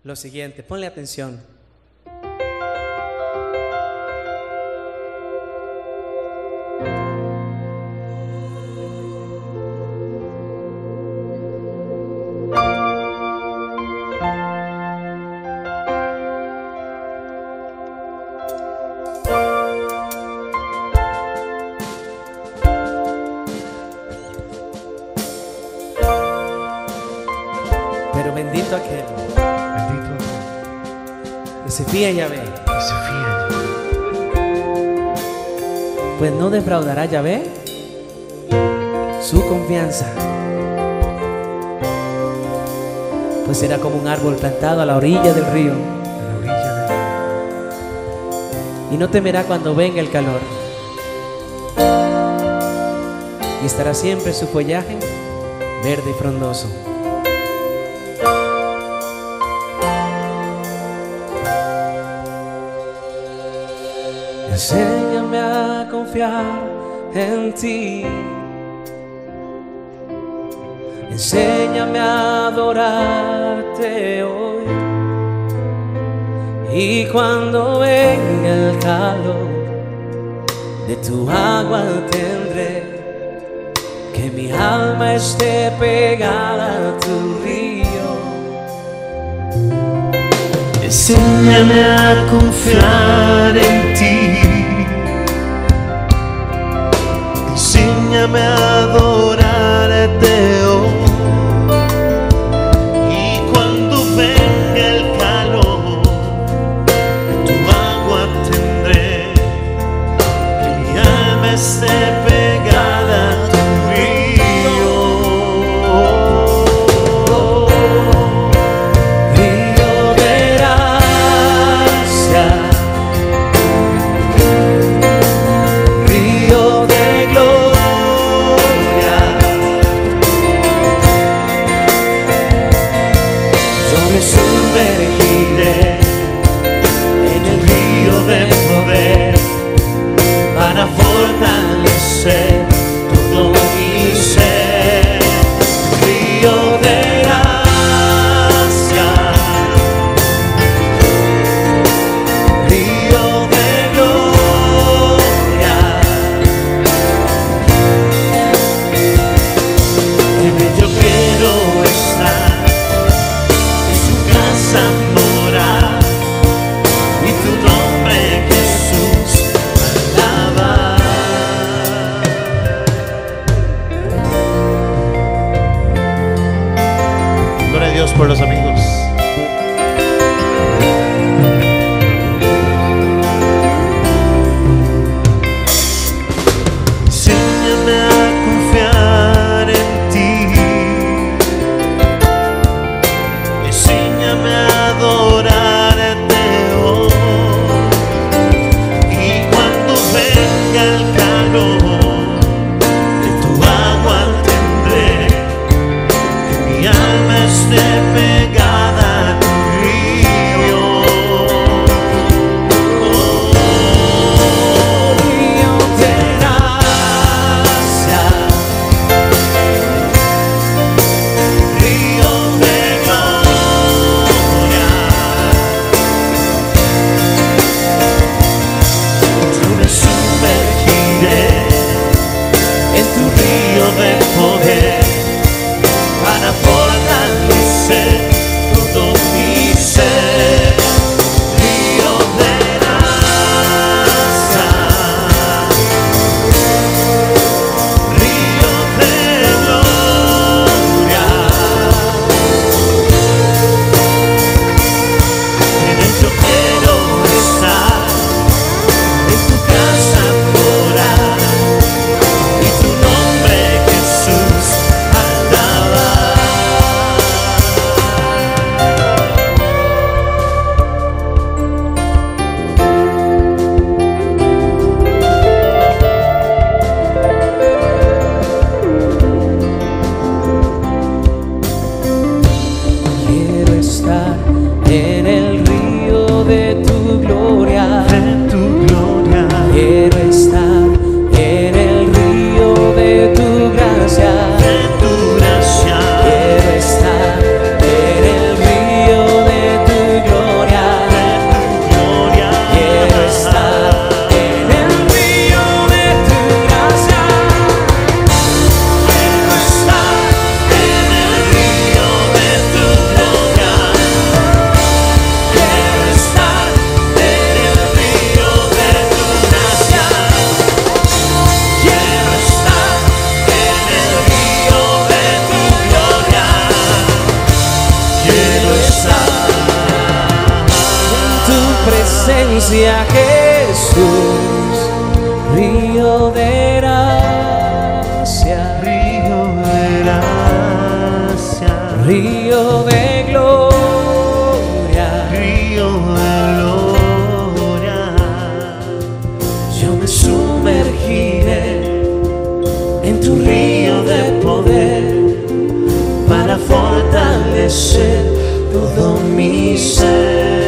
lo siguiente, ponle atención. Pero bendito aquel que se fía en Yahvé, pues no defraudará Yahvé su confianza, pues será como un árbol plantado a la orilla del río, y no temerá cuando venga el calor, y estará siempre su follaje verde y frondoso. Enséñame a confiar en ti, enséñame a adorarte hoy, y cuando venga el calor de tu agua tendré que mi alma esté pegada a tu río. Enséñame a confiar en ti, enséñame a adorarte hoy, y cuando venga el calor de tu agua tendré que mi alma esté pegada a tu río. Río de gracia, río de gloria, yo me sumergiré En el río de poder para fortalecer todo mi ser. Río de gracia, río de gloria, en él yo quiero estar, en su casa morar, y tu nombre Jesús alabar. Gloria a Dios por los amigos. Enséñame a confiar en ti, enséñame a adorarte hoy, y cuando venga el calor de tu agua tendré que mi alma esté pegada a tu río. Río de gracia, río de gloria, gracia, Jesús, río de gracia, río de gracia, río de gloria, río de gloria. yo me sumergiré en tu río de poder para fortalecer todo mi ser.